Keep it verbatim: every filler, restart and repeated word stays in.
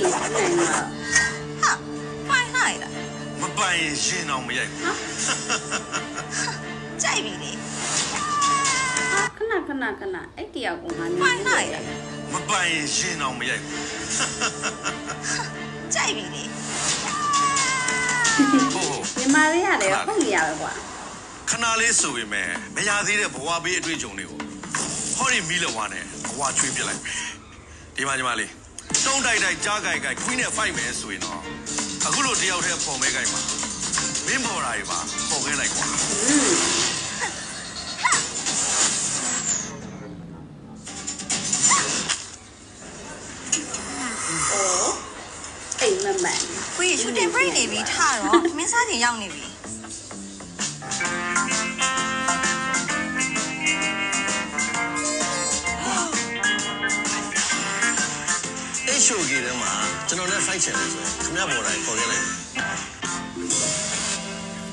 နိုင်မှာဟာပိုင်လိုက်လားမပိုင်ရင်အောင်မရိုက်ဘူးကြိုက်ပြီလေခဏခဏခဏအဲ့တယောက်ကငါနေပိုင်လိုက်လားမပိုင်ရင်အောင်မရိုက်ဘူးကြိုက်ပြီလေညီမလေးရတယ်ဟုတ်နေရပဲကွာခဏလေးဆိုပေမဲ့မရသေးတဲ့ဘဝဘေးအတွေ့အကြုံတွေကိုဟောဒီမီးလဝါနဲ့ဘဝချွေးပြလိုက်မယ်ဒီမှာညီမလေးတုံးတိုက်တိုက်ကြားကြိုက်ကြိုက်ခွင်းနဲ့ဖိုက်မယ်ဆိုရင်တော့အခုလိုတယောက်တည်းပုံမဲကြိုက်မှာမင်းပေါ်တာတွေပါပေါ်ခဲလိုက်ကွာအိမ်မမှန်ကိုကြီး shooting break နေပြီထားတော့မင်းစားတင်ရောက်နေပြီအဲ့ရှိုးကြီးထဲမှာကျွန်တော်နဲ့ fight ချင်တယ်ဆိုရင်ခင်ဗျားပေါ်တိုင်းပေါ်ခဲ့လိုက်